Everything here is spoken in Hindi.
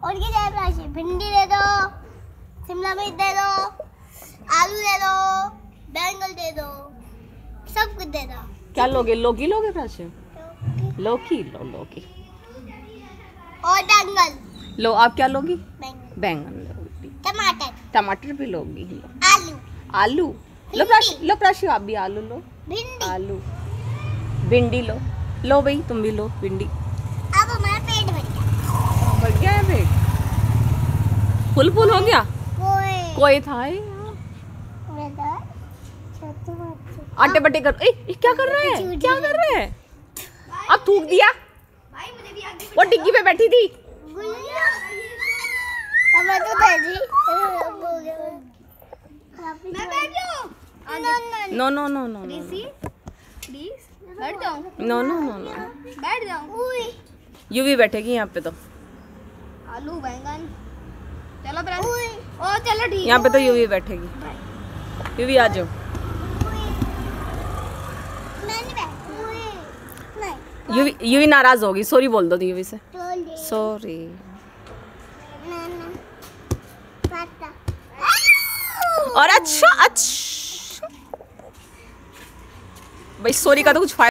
और क्या चाहिए प्राची? भिंडी दे दो, शिमला मिर्च दे दो, आलू दे दो, बैंगन दे दो, सब कुछ दे दो। क्या लोगे? लौकी लोगे प्राची? लौकी लो, लौकी और बैंगन। लो। आप क्या लोगी? बैंगन। बैंगन लोगी। टमाटर। टमाटर भी लोगी। लो। आलू। आलू लो प्राची, लो प्राची आप भी आलू लो। भिंडी। आलू। भिंडी लो। लो भाई तुम भी लो भिंडी। अब हमारा पेट भर गया। भर गया है पेट? फुल फुल हो गया? कोई था ये? आटे बटे कर। ए, क्या कर रहे हैं? क्या कर रहे हैं? अब थूक दिया। वो डिग्गी पे बैठी थी। No no no no no बैठ जाऊं? No no no no. बैठ जाऊं? यूवी बैठेगी यहाँ पे तो। आलू बैंगन। चलो ओ चलो ठीक। यहाँ पे तो यूवी बैठेगी। यूवी आ जाओ। यूवी नाराज होगी। सॉरी बोल दो यूवी से। सॉरी। और अच्छा भाई सॉरी का तो कुछ फायदा